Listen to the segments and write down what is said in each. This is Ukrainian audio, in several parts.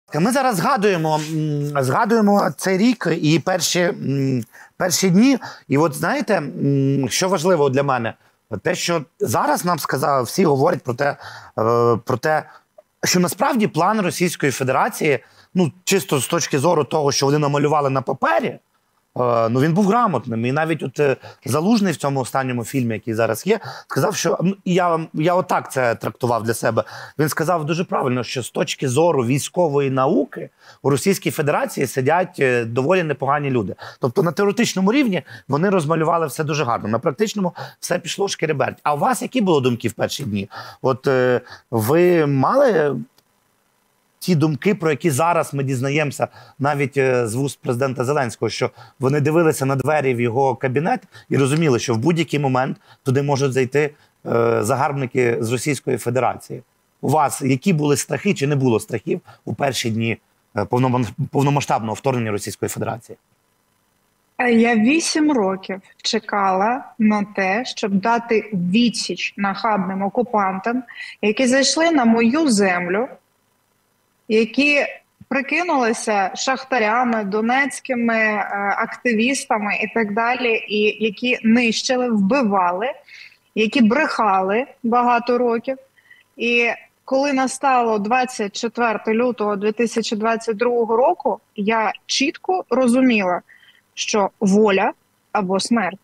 Ми зараз згадуємо цей рік і перші дні. І от знаєте, що важливо для мене? Те, що зараз нам сказали, всі говорять про те, що насправді план Російської Федерації, ну, чисто з точки зору того, що вони намалювали на папері, ну, він був грамотним. І навіть от Залужний в цьому останньому фільмі, який зараз є, сказав, що, я отак це трактував для себе, він сказав дуже правильно, що з точки зору військової науки у Російській Федерації сидять доволі непогані люди. Тобто на теоретичному рівні вони розмалювали все дуже гарно, на практичному все пішло шкереберть. А у вас які були думки в перші дні? От ви мали ті думки, про які зараз ми дізнаємося навіть з вуст президента Зеленського, що вони дивилися на двері в його кабінет і розуміли, що в будь-який момент туди можуть зайти загарбники з Російської Федерації. У вас які були страхи чи не було страхів у перші дні повномасштабного вторгнення Російської Федерації? Я 8 років чекала на те, щоб дати відсіч нахабним окупантам, які зайшли на мою землю, які прикинулися шахтарями, донецькими активістами і так далі, і які нищили, вбивали, які брехали багато років. І коли настало 24 лютого 2022 року, я чітко розуміла, що воля або смерть.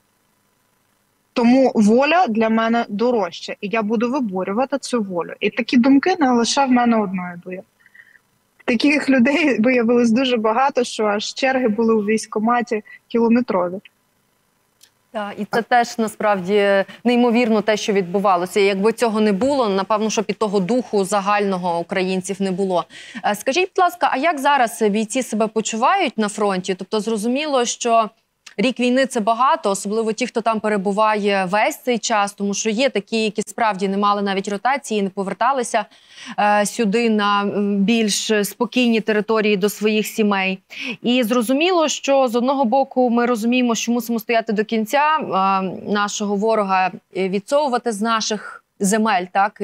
Тому воля для мене дорожча, і я буду виборювати цю волю. І такі думки не лише в мене одної були. Таких людей виявилось дуже багато, що аж черги були у військкоматі кілометрові. Так, і це теж, насправді, неймовірно те, що відбувалося. Якби цього не було, напевно, що під того духу загального українців не було. Скажіть, будь ласка, а як зараз бійці себе почувають на фронті? Тобто, зрозуміло, що рік війни – це багато, особливо ті, хто там перебуває весь цей час, тому що є такі, які справді не мали навіть ротації, не поверталися сюди на більш спокійні території до своїх сімей. І зрозуміло, що з одного боку ми розуміємо, що мусимо стояти до кінця, нашого ворога відсовувати з наших земель, так,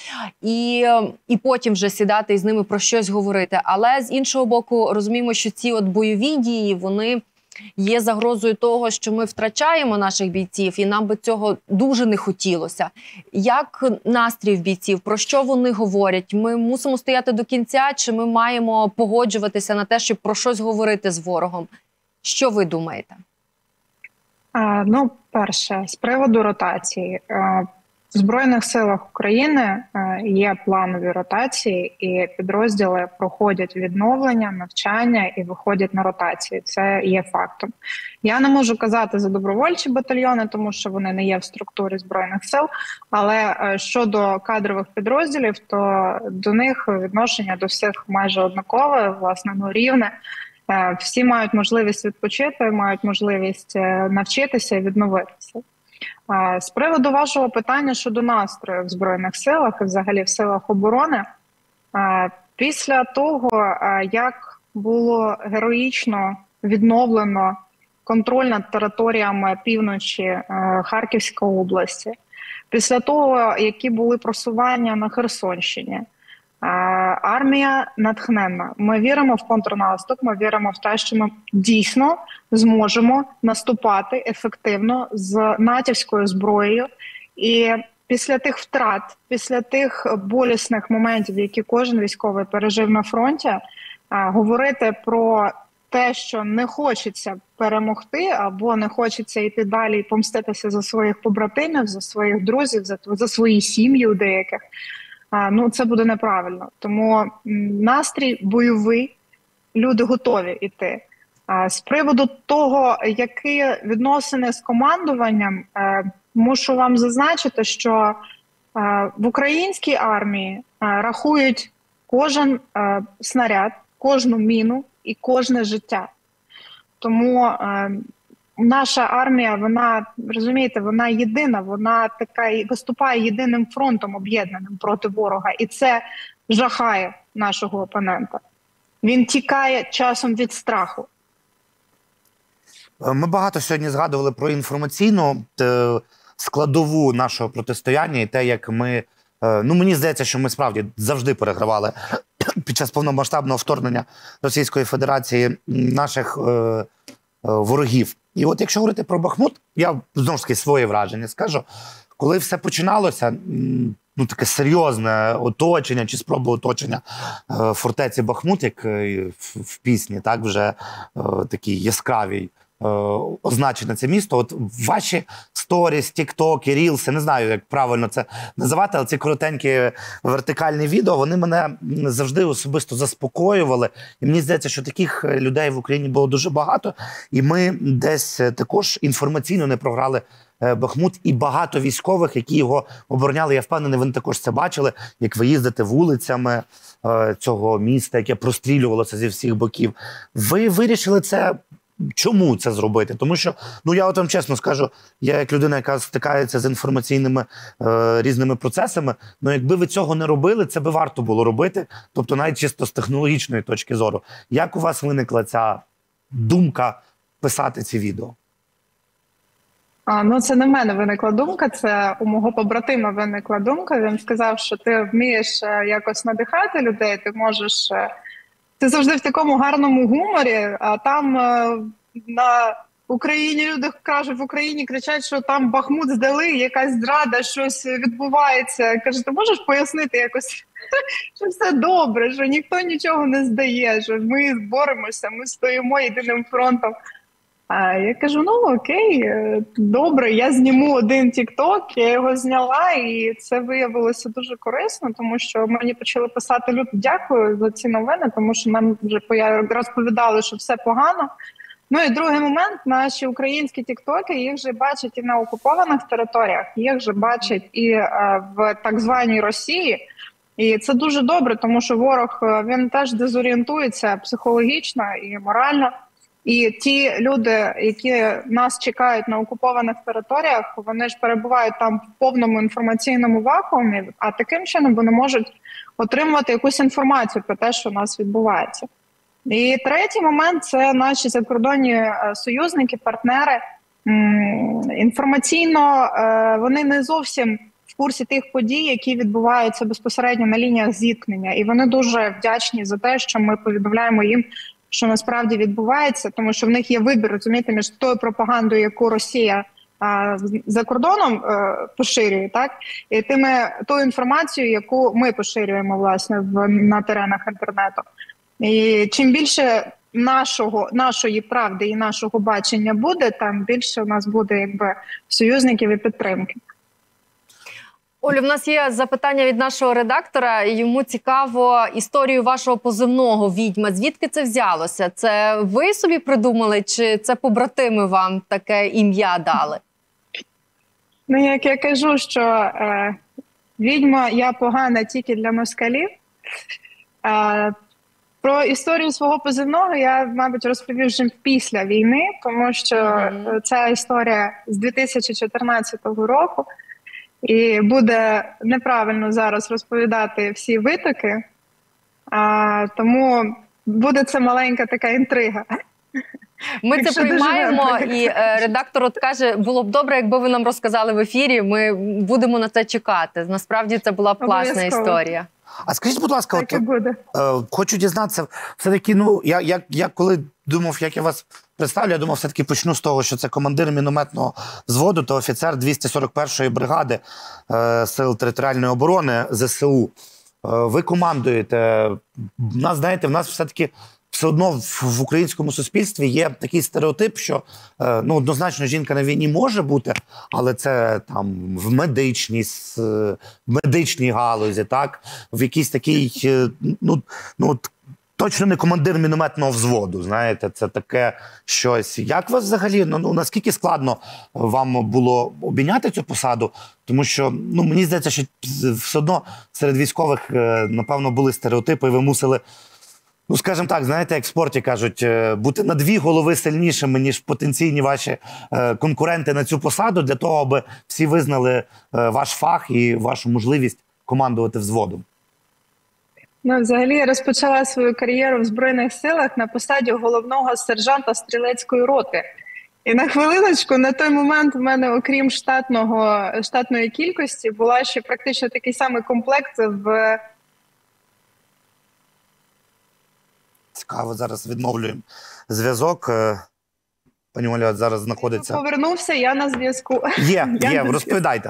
і потім вже сідати і з ними про щось говорити. Але з іншого боку розуміємо, що ці от бойові дії, вони є загрозою того, що ми втрачаємо наших бійців, і нам би цього дуже не хотілося. Як настрій в бійців? Про що вони говорять? Ми мусимо стояти до кінця, чи ми маємо погоджуватися на те, щоб про щось говорити з ворогом? Що ви думаєте? Ну, перше, з приводу ротації. В Збройних силах України є планові ротації, і підрозділи проходять відновлення, навчання і виходять на ротації. Це є фактом. Я не можу казати за добровольчі батальйони, тому що вони не є в структурі Збройних сил, але щодо кадрових підрозділів, то до них відношення до всіх майже однакове, власне, ну, рівне. Всі мають можливість відпочити, мають можливість навчитися і відновитися. З приводу вашого питання щодо настрою в Збройних силах і взагалі в силах оборони, після того, як було героїчно відновлено контроль над територіями півночі Харківської області, після того, які були просування на Херсонщині, армія натхненна. Ми віримо в контрнаступ, ми віримо в те, що ми дійсно зможемо наступати ефективно з натівською зброєю. І після тих втрат, після тих болісних моментів, які кожен військовий пережив на фронті, говорити про те, що не хочеться перемогти або не хочеться йти далі і помститися за своїх побратимів, за своїх друзів, за свої сім'ї у деяких, ну, це буде неправильно. Тому настрій бойовий, люди готові йти. З приводу того, які відносини з командуванням, мушу вам зазначити, що в українській армії рахують кожен снаряд, кожну міну і кожне життя. Тому наша армія, вона, розумієте, вона єдина, вона така виступає єдиним фронтом об'єднаним проти ворога. І це жахає нашого опонента. Він тікає часом від страху. Ми багато сьогодні згадували про інформаційну складову нашого протистояння і те, як ми... Ну, мені здається, що ми справді завжди перегравали під час повномасштабного вторгнення Російської Федерації наших ворогів. І от якщо говорити про Бахмут, я знову ж таки своє враження скажу. Коли все починалося, ну таке серйозне оточення чи спроба оточення фортеці Бахмут, як в пісні, так вже такій яскравій, означене це місто. От ваші сторіс, тіктоки, рілси, не знаю, як правильно це називати, але ці коротенькі вертикальні відео, вони мене завжди особисто заспокоювали. І мені здається, що таких людей в Україні було дуже багато. І ми десь також інформаційно не програли Бахмут, і багато військових, які його обороняли, я впевнений, вони також це бачили, як ви їздите вулицями цього міста, яке прострілювалося зі всіх боків. Ви вирішили це. Чому це зробити? Тому що, ну я от вам чесно скажу, я як людина, яка стикається з інформаційними різними процесами, ну якби ви цього не робили, це би варто було робити, тобто навіть чисто з технологічної точки зору. Як у вас виникла ця думка писати ці відео? Ну, це не в мене виникла думка, це у мого побратима виникла думка. Він сказав, що ти вмієш якось надихати людей, ти можеш... Ти завжди в такому гарному гуморі, а там на Україні люди кажуть, в Україні кричать, що там Бахмут здали, якась зрада, щось відбувається. Каже, ти можеш пояснити якось, що все добре, що ніхто нічого не здає, що ми боремося, ми стоїмо єдиним фронтом. А я кажу, ну окей, добре, я зніму один тік-ток, я його зняла, і це виявилося дуже корисно, тому що мені почали писати люди, дякую за ці новини, тому що нам вже розповідали, що все погано. Ну і другий момент, наші українські тік-токи, їх вже бачать і на окупованих територіях, їх вже бачать і в так званій Росії. І це дуже добре, тому що ворог, він теж дезорієнтується психологічно і морально. І ті люди, які нас чекають на окупованих територіях, вони ж перебувають там в повному інформаційному вакуумі, а таким чином вони можуть отримувати якусь інформацію про те, що у нас відбувається. І третій момент – це наші закордонні союзники, партнери. Інформаційно вони не зовсім в курсі тих подій, які відбуваються безпосередньо на лініях зіткнення. І вони дуже вдячні за те, що ми повідомляємо їм, що насправді відбувається, тому що в них є вибір, розумієте, між тою пропагандою, яку Росія за кордоном поширює, так, і тою інформацією, яку ми поширюємо, власне, на теренах інтернету. І чим більше нашої правди і нашого бачення буде, там більше у нас буде якби союзників і підтримки. Олю, в нас є запитання від нашого редактора. Йому цікаво історію вашого позивного «Відьма». Звідки це взялося? Це ви собі придумали, чи це побратими вам таке ім'я дали? Ну, як я кажу, що відьма я погана тільки для москалів. Про історію свого позивного я, мабуть, розповів вже після війни, тому що ця історія з 2014 року. І буде неправильно зараз розповідати всі витоки, тому буде це маленька така інтрига. Ми це приймаємо, і редактор от каже, було б добре, якби ви нам розказали в ефірі, ми будемо на це чекати. Насправді це була б класна історія. А скажіть, будь ласка, хочу дізнатися, все-таки, ну, я коли думав, як я вас представлю, я думав, все-таки почну з того, що це командир мінометного взводу та офіцер 241-ї бригади Сил територіальної оборони ЗСУ. Ви командуєте. Знаєте, в нас все-таки все одно в українському суспільстві є такий стереотип, що ну, однозначно жінка на війні може бути, але це там в медичній галузі, так? В якійсь такій, ну точно не командир мінометного взводу, знаєте, це таке щось. Як вас взагалі, ну наскільки складно вам було обійняти цю посаду? Тому що, ну, мені здається, що все одно серед військових, напевно, були стереотипи, і ви мусили, ну, скажімо так, знаєте, як в спорті кажуть, бути на 2 голови сильнішими, ніж потенційні ваші конкуренти на цю посаду, для того, аби всі визнали ваш фах і вашу можливість командувати взводом. Ну, взагалі, я розпочала свою кар'єру в Збройних силах на посаді головного сержанта стрілецької роти. І на хвилиночку, на той момент в мене, окрім штатної кількості, була ще практично такий самий комплект в Цікаво, зараз відновлюємо зв'язок. Пані Оля зараз знаходиться. Повернувся, я на зв'язку. Є, розповідайте.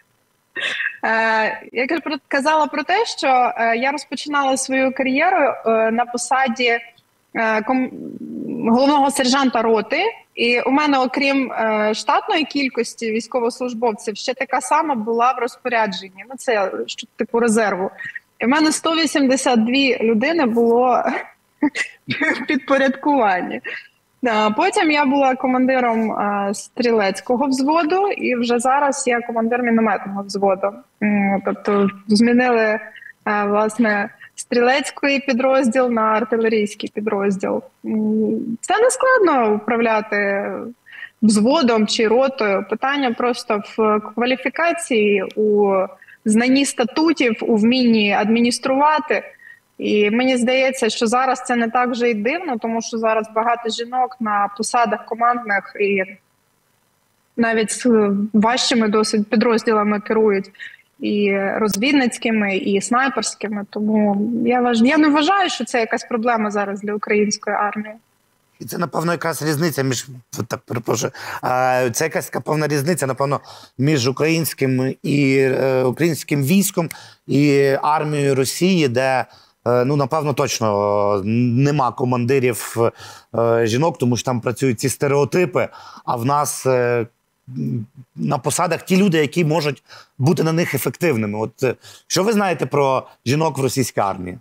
Я казала про те, що я розпочинала свою кар'єру на посаді головного сержанта роти. І у мене, окрім штатної кількості військовослужбовців, ще така сама була в розпорядженні. Ну, це типу резерву. І в мене 182 людини було в підпорядкуванні. Потім я була командиром стрілецького взводу, і вже зараз я командир мінометного взводу. Тобто змінили, власне, стрілецький підрозділ на артилерійський підрозділ. Це не складно управляти взводом чи ротою. Питання просто в кваліфікації, у знанні статутів, у вмінні адмініструвати. І мені здається, що зараз це не так вже й дивно, тому що зараз багато жінок на посадах командних і навіть з важчими досить підрозділами керують, і розвідницькими, і снайперськими. Тому я не вважаю, що це якась проблема зараз для української армії. І це, напевно, якраз різниця між, так перепрошую, це якась така певна різниця, напевно, між українським військом і армією Росії, де, ну, напевно, точно нема командирів жінок, тому що там працюють ці стереотипи, а в нас на посадах ті люди, які можуть бути на них ефективними. От що ви знаєте про жінок в російській армії?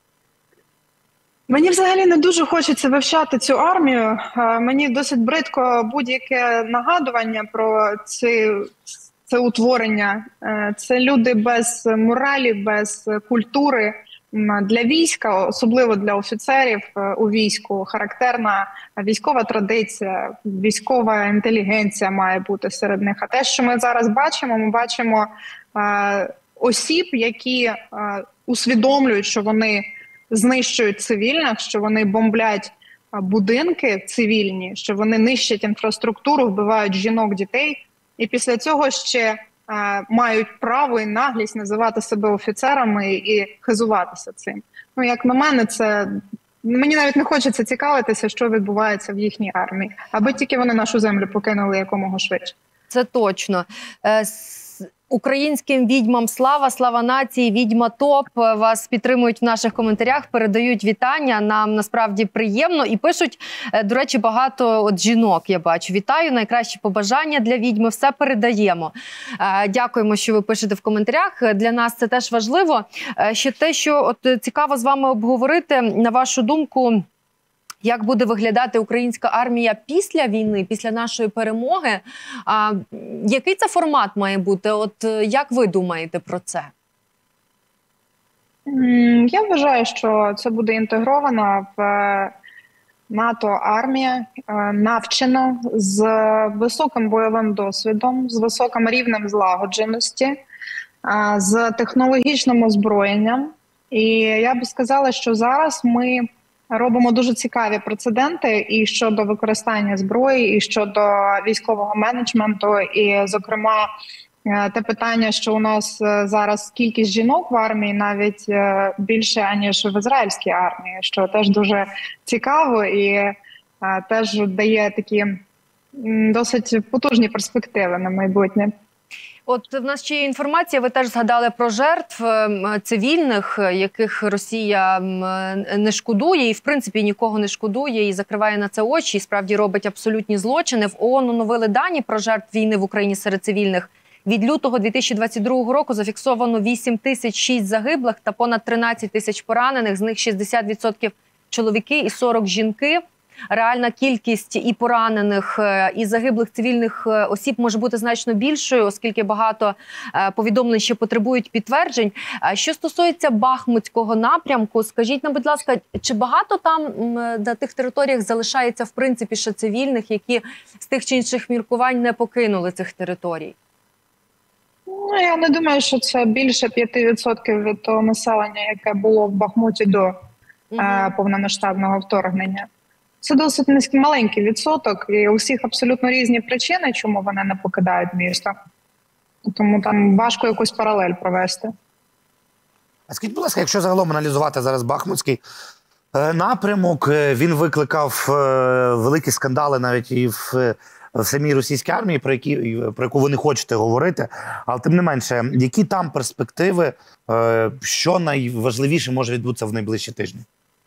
Мені взагалі не дуже хочеться вивчати цю армію. Мені досить бридко будь-яке нагадування про це утворення. Це люди без моралі, без культури. Для війська, особливо для офіцерів у війську, характерна військова традиція, військова інтелігенція має бути серед них. А те, що ми зараз бачимо, ми бачимо осіб, які усвідомлюють, що вони знищують цивільних, що вони бомблять будинки цивільні, що вони нищать інфраструктуру, вбивають жінок, дітей. І після цього ще мають право і наглість називати себе офіцерами і хизуватися цим. Ну, як на мене, мені навіть не хочеться цікавитися, що відбувається в їхній армії, аби тільки вони нашу землю покинули якомога швидше. Це точно. Українським відьмам слава, слава нації, відьма топ. Вас підтримують в наших коментарях, передають вітання. Нам насправді приємно і пишуть, до речі, багато жінок, я бачу. Вітаю, найкращі побажання для відьми, все передаємо. Дякуємо, що ви пишете в коментарях. Для нас це теж важливо. Ще те, що цікаво з вами обговорити, на вашу думку, як буде виглядати українська армія після війни, після нашої перемоги? Який це формат має бути? Як ви думаєте про це? Я вважаю, що це буде інтегрована в НАТО армія, навчена, з високим бойовим досвідом, з високим рівнем злагодженості, з технологічним озброєнням. І я би сказала, що зараз ми робимо дуже цікаві прецеденти і щодо використання зброї, і щодо військового менеджменту, і, зокрема, те питання, що у нас зараз кількість жінок в армії навіть більше, аніж в ізраїльській армії, що теж дуже цікаво і теж дає такі досить потужні перспективи на майбутнє. От в нас ще є інформація, ви теж згадали про жертв цивільних, яких Росія не шкодує і, в принципі, нікого не шкодує і закриває на це очі, і справді робить абсолютні злочини. В ООН оновили дані про жертв війни в Україні серед цивільних. Від лютого 2022 року зафіксовано 8006 загиблих та понад 13 тисяч поранених, з них 60% чоловіки і 40% жінки. Реальна кількість і поранених, і загиблих цивільних осіб може бути значно більшою, оскільки багато повідомлень ще потребують підтверджень. Що стосується Бахмутського напрямку, скажіть нам, будь ласка, чи багато там на тих територіях залишається, в принципі, ще цивільних, які з тих чи інших міркувань не покинули цих територій? Ну, я не думаю, що це більше 5% від того населення, яке було в Бахмуті до повномасштабного вторгнення. Це досить маленький відсоток, і у всіх абсолютно різні причини, чому вони не покидають місто. Тому там важко якусь паралель провести. А скажіть, будь ласка, якщо загалом аналізувати зараз Бахмутський Напрямок, він викликав великі скандали навіть і в самій російській армії, про яку ви не хочете говорити. Але тим не менше, які там перспективи, що найважливіше може відбутися в найближчі тижні?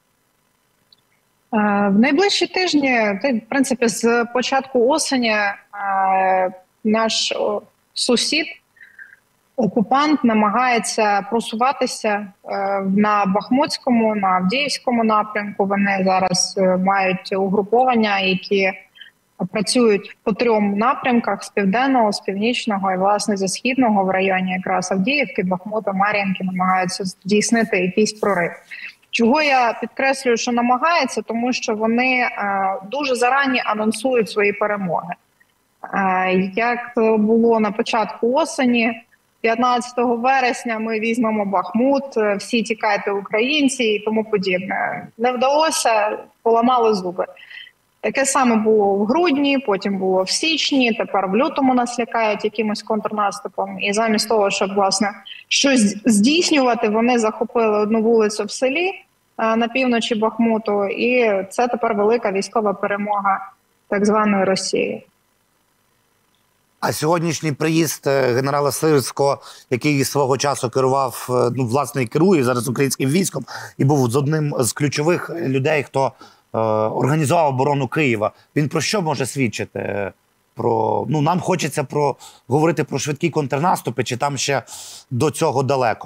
В найближчі тижні, в принципі, з початку осені наш сусід, окупант, намагається просуватися на Бахмутському, на Авдіївському напрямку. Вони зараз мають угруповання, які працюють по 3 напрямках: з південного, з північного і, власне, зі східного, в районі якраз Авдіївки, Бахмута, Мар'їнки, намагаються здійснити якийсь прорив. Чого я підкреслюю, що намагаються? Тому що вони дуже зарані анонсують свої перемоги. Як було на початку осені, 15 вересня ми візьмемо Бахмут, всі тікайте українці і тому подібне. Не вдалося, поламали зуби. Таке саме було в грудні, потім було в січні, тепер в лютому нас лякають якимось контрнаступом. І замість того, щоб, власне, щось здійснювати, вони захопили одну вулицю в селі на півночі Бахмуту, і це тепер велика військова перемога так званої Росії. А сьогоднішній приїзд генерала Сирського, який свого часу керував, власне, і керує зараз українським військом, і був з одним з ключових людей, хто організував оборону Києва. Він про що може свідчити? Нам хочеться говорити про швидкі контрнаступи, чи там ще до цього далеко?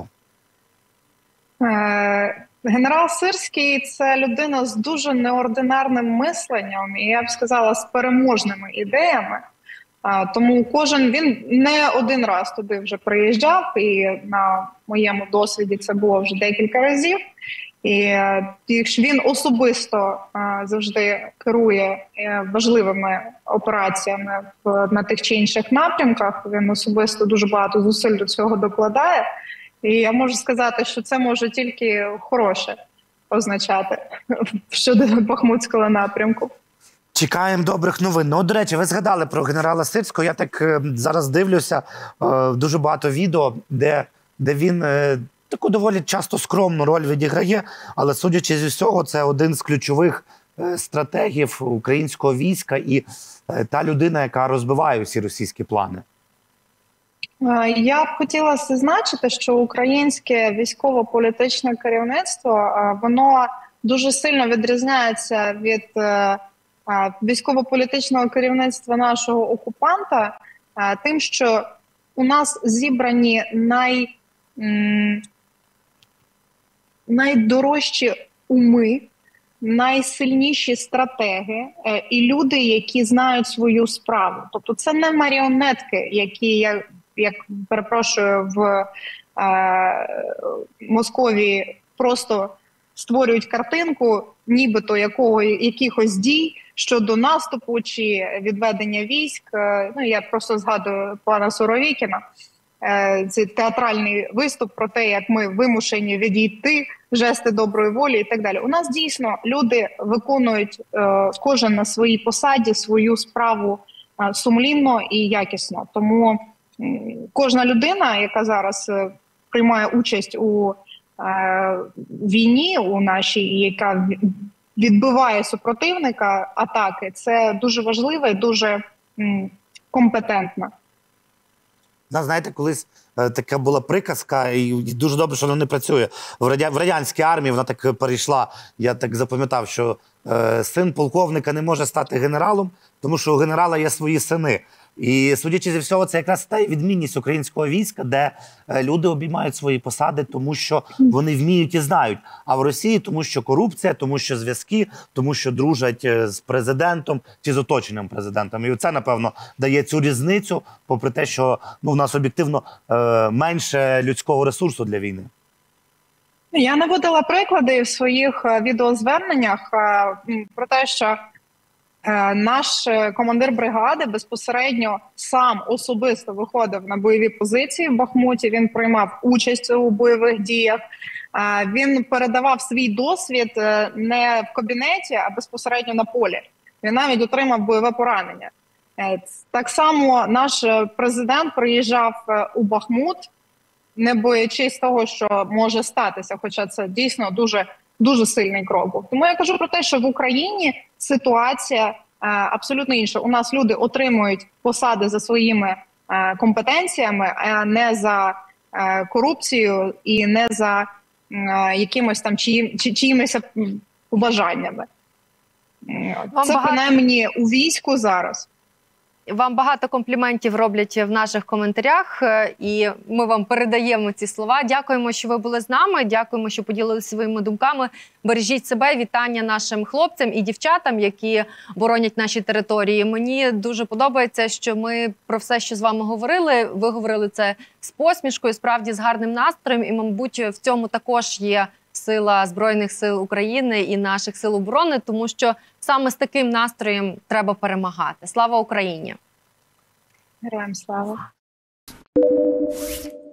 Генерал Сирський – це людина з дуже неординарним мисленням і, я б сказала, з переможними ідеями. Тому він не один раз туди вже приїжджав, і на моєму досвіді це було вже декілька разів. І він особисто завжди керує важливими операціями на тих чи інших напрямках. Він особисто дуже багато зусиль до цього докладає. І я можу сказати, що це може тільки хороше означати щодо Бахмутського напрямку. Чекаємо добрих новин. До речі, ви згадали про генерала Сирського. Я так зараз дивлюся дуже багато відео, де він таку доволі часто скромну роль відіграє, але, судячи зі всього, це один з ключових стратегів українського війська і та людина, яка розбиває всі російські плани. Я б хотіла зазначити, що українське військово-політичне керівництво, воно дуже сильно відрізняється від військово-політичного керівництва нашого окупанта тим, що у нас зібрані найдорожчі уми, найсильніші стратеги і люди, які знають свою справу. Тобто це не маріонетки, які, як перепрошую, в Московії просто створюють картинку нібито якихось дій щодо наступу чи відведення військ. Я просто згадую пана Суровікіна. Це театральний виступ про те, як ми вимушені відійти, жести доброї волі і так далі. У нас дійсно люди виконують кожен на своїй посаді свою справу сумлінно і якісно. Тому кожна людина, яка зараз приймає участь у війні у нашій, яка відбиває супротивника атаки, це дуже важливо і дуже компетентно. Знаєте, колись така була приказка, і дуже добре, що вона не працює. В радянській армії вона так перейшла, я так запам'ятав, що син полковника не може стати генералом, тому що у генерала є свої сини. І, судячи зі всього, це якраз та відмінність українського війська, де люди обіймають свої посади, тому що вони вміють і знають. А в Росії тому що корупція, тому що зв'язки, тому що дружать з президентом чи з оточенням президентом. І це, напевно, дає цю різницю, попри те, що в нас об'єктивно менше людського ресурсу для війни. Я наводила приклади в своїх відеозверненнях про те, що наш командир бригади безпосередньо сам особисто виходив на бойові позиції в Бахмуті, він приймав участь у бойових діях, він передавав свій досвід не в кабінеті, а безпосередньо на полі. Він навіть отримав бойове поранення. Так само наш президент приїжджав у Бахмут, не боячись того, що може статися, хоча це дійсно дуже дуже сильний крок був. Тому я кажу про те, що в Україні ситуація абсолютно інша. У нас люди отримують посади за своїми компетенціями, а не за корупцію і не за якимось там чиїмись побажаннями. Це принаймні у війську зараз. Вам багато компліментів роблять в наших коментарях, і ми вам передаємо ці слова. Дякуємо, що ви були з нами, дякуємо, що поділилися своїми думками. Бережіть себе, вітання нашим хлопцям і дівчатам, які боронять наші території. Мені дуже подобається, що ми про все, що з вами говорили, ви говорили це з посмішкою, справді з гарним настроєм, і, мабуть, в цьому також є сила Збройних сил України і наших сил оборони, тому що саме з таким настроєм треба перемагати. Слава Україні! Героям слава!